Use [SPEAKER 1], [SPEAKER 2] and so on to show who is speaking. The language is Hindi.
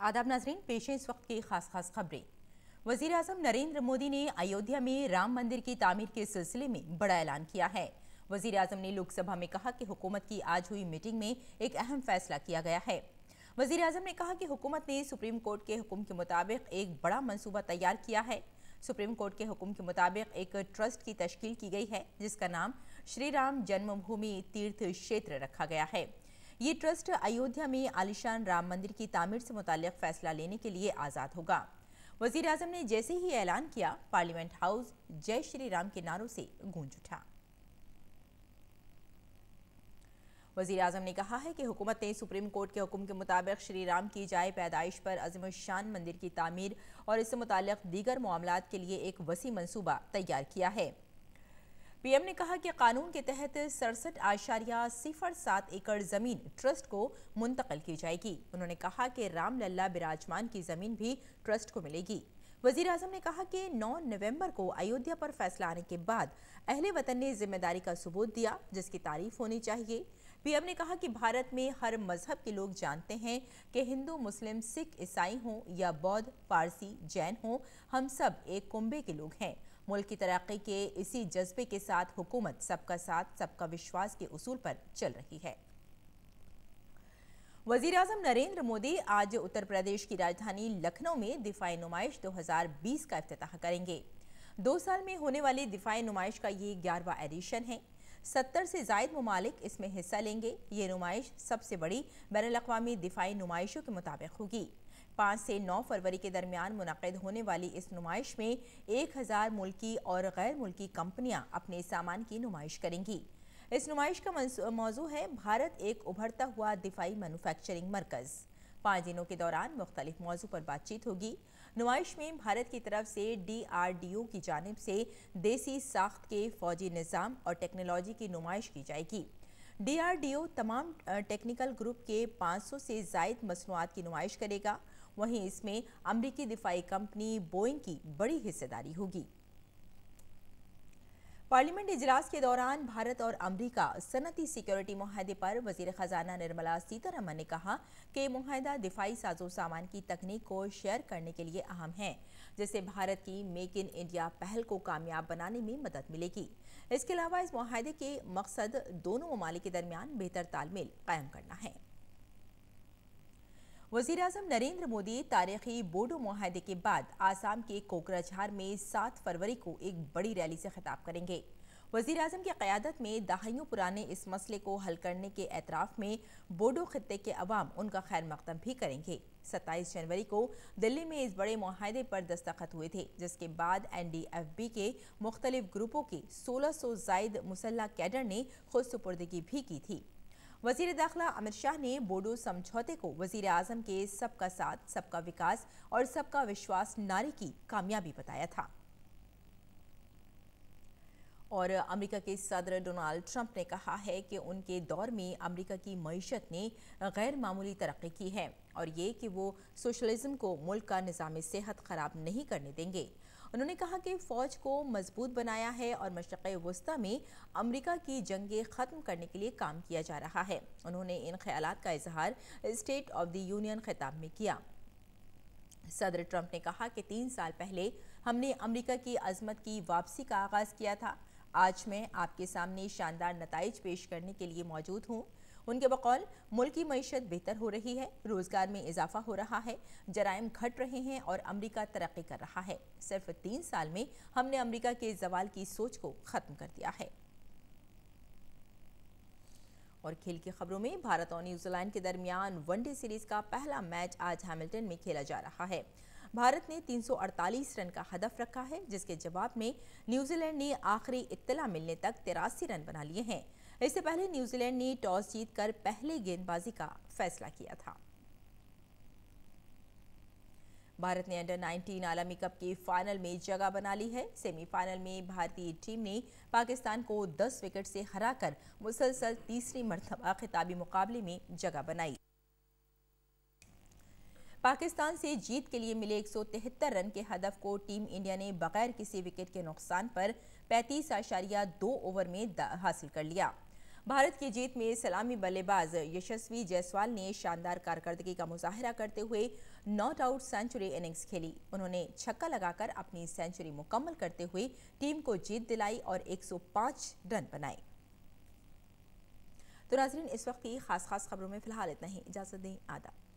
[SPEAKER 1] आदाब नाजरीन, पेश है इस वक्त की खास खबरें। वजीर आजम नरेंद्र मोदी ने अयोध्या में राम मंदिर की तामीर के सिलसिले में बड़ा ऐलान किया है। वजीर आजम ने लोकसभा में कहा कि हुकूमत की आज हुई मीटिंग में एक अहम फैसला किया गया है। वजीर आजम ने कहा कि हुकूमत ने सुप्रीम कोर्ट के हुक्म के मुताबिक एक बड़ा मंसूबा तैयार किया है। सुप्रीम कोर्ट के हुक्म के मुताबिक एक ट्रस्ट की तश्कील की गई है जिसका नाम श्री राम जन्मभूमि तीर्थ क्षेत्र रखा गया है। ये ट्रस्ट अयोध्या में आलिशान राम मंदिर की तामीर से मुताल्लिक फैसला लेने के लिए आज़ाद होगा। वजीर आजम ने जैसे ही ऐलान किया, पार्लियामेंट हाउस जय श्री राम के नारों से गूंज उठा। वजीर आजम ने कहा है कि हुकूमत ने सुप्रीम कोर्ट के हुक्म के मुताबिक श्री राम की जाए पैदाइश पर अज़ीमुश्शान मंदिर की तामीर और इससे मुताल्लिक दीगर मामलात के लिए एक वसी मंसूबा तैयार किया है। पीएम ने कहा कि कानून के तहत 67.07 एकड़ जमीन ट्रस्ट को मुंतकिल की जाएगी। उन्होंने कहा कि रामलल्ला बिराजमान की जमीन भी ट्रस्ट को मिलेगी। वजीर आजम ने कहा कि 9 नवंबर को अयोध्या पर फैसला आने के बाद अहले वतन ने जिम्मेदारी का सबूत दिया, जिसकी तारीफ होनी चाहिए। पीएम ने कहा कि भारत में हर मजहब के लोग जानते हैं कि हिंदू, मुस्लिम, सिख, ईसाई हों या बौद्ध, पारसी, जैन हों, हम सब एक कुंबे के लोग हैं। मुल्क की तरक्की के इसी जज्बे के साथ हुकूमत सबका साथ सबका विश्वास के उसूल पर चल रही है। वजीर आजम नरेंद्र मोदी आज उत्तर प्रदेश की राजधानी लखनऊ में दिफाई नुमाइश 2020 का इफ्तिताह करेंगे। 2 साल में होने वाली दिफाई नुमाइश का ये 11वां एडिशन है। 70 से जायद ममालिक इसमें हिस्सा लेंगे। ये नुमाइश सबसे बड़ी बैनुल-अक़वामी दिफाई नुमाइशों के मुताबिक होगी। 5 से 9 फरवरी के दरमियान मुनक़िद होने वाली इस नुमाइश में 1000 मुल्की और गैर मुल्की कंपनियां अपने सामान की नुमाइश करेंगी। इस नुमाइश का मौजू है भारत एक उभरता हुआ दिफाई मैन्युफैक्चरिंग मरकज़। 5 दिनों के दौरान मुख्तलिफ मौजू पर बातचीत होगी। नुमाइश में भारत की तरफ से DRDO की जानिब से देसी साख्त के फौजी निज़ाम और टेक्नोलॉजी की नुमाइश की जाएगी। DRDO तमाम टेक्निकल ग्रुप के 500 से जायद मसनूआत की नुमाइश करेगा। वहीं इसमें अमरीकी दिफाई कंपनी बोइंग की बड़ी हिस्सेदारी होगी। पार्लियामेंट इजलास के दौरान भारत और अमरीका सनती सिक्योरिटी मुआहदे पर वजीर खजाना निर्मला सीतारमण ने कहा कि मुआहदा दिफाई साजो सामान की तकनीक को शेयर करने के लिए अहम है, जिससे भारत की मेक इन इंडिया पहल को कामयाब बनाने में मदद मिलेगी। इसके अलावा इस मुआहदे के मकसद दोनों ममालिक के दरमियान बेहतर तालमेल कायम करना है। वज़ीर आज़म नरेंद्र मोदी तारीखी बोडो मुआहदे के बाद आसाम के कोकराझार में 7 फरवरी को एक बड़ी रैली से खिताब करेंगे। वज़ीर आज़म की क़यादत में दहाइयों पुराने इस मसले को हल करने के एतराफ़ में बोडो खित्ते के अवाम उनका खैर मकदम भी करेंगे। 27 जनवरी को दिल्ली में इस बड़े मुआहदे पर दस्तखत हुए थे, जिसके बाद NDFB के मुख्तलिफ ग्रुपों के 1600 जायद मुसल्ह कैडर ने खुद सुपुर्दगी भी की थी। वज़ीर दाखिला अमित शाह ने बोडो समझौते को वज़ीर आज़म के सबका साथ, सबका विकास और सबका विश्वास नारे की कामयाबी बताया था। और अमेरिका के सदर डोनाल्ड ट्रंप ने कहा है कि उनके दौर में अमेरिका की मईशत ने गैर मामूली तरक्की की है और ये कि वो सोशलिज्म को मुल्क का निज़ाम सेहत ख़राब नहीं करने देंगे। उन्होंने कहा कि फ़ौज को मजबूत बनाया है और मशरिक़ वस्ता में अमेरिका की जंगें ख़त्म करने के लिए काम किया जा रहा है। उन्होंने इन ख्यालात का इजहार स्टेट ऑफ द यूनियन खिताब में किया। सदर ट्रंप ने कहा कि 3 साल पहले हमने अमेरिका की अज़मत की वापसी का आगाज़ किया था। आज मैं आपके सामने शानदार नताइज पेश करने के लिए मौजूद हूँ। उनके बकौल मुल्क की मईशत बेहतर हो रही है, रोजगार में इजाफा हो रहा है, जराइम घट रहे हैं और अमेरिका तरक्की कर रहा है। सिर्फ 3 साल में हमने अमेरिका के जवाल की सोच को खत्म कर दिया है। और खेल की खबरों में भारत और न्यूजीलैंड के दरमियान वनडे सीरीज का पहला मैच आज हैमिल्टन में खेला जा रहा है। भारत ने 348 रन का हदफ रखा है, जिसके जवाब में न्यूजीलैंड ने आखिरी इत्तला मिलने तक 83 रन बना लिए हैं। इससे पहले न्यूजीलैंड ने टॉस जीतकर पहले गेंदबाजी का फैसला किया था। भारत ने अंडर 19 आलमी कप के फाइनल में जगह बना ली है। सेमीफाइनल में भारतीय टीम ने पाकिस्तान को 10 विकेट से हराकर मुसलसल तीसरी मर्तबा खिताबी मुकाबले में जगह बनाई। पाकिस्तान से जीत के लिए मिले 173 रन के हदफ को टीम इंडिया ने बगैर किसी विकेट के नुकसान पर 35.2 ओवर में हासिल कर लिया। भारत की जीत में सलामी बल्लेबाज यशस्वी जायसवाल ने शानदार कारकर्दगी का मुजाहिरा करते हुए नॉट आउट सेंचुरी इनिंग्स खेली। उन्होंने छक्का लगाकर अपनी सेंचुरी मुकम्मल करते हुए टीम को जीत दिलाई और 105 रन बनाए। तो नाज़रीन, इस वक्त की खास खबरों में फिलहाल इतना ही। इजाजत दें। आदाब।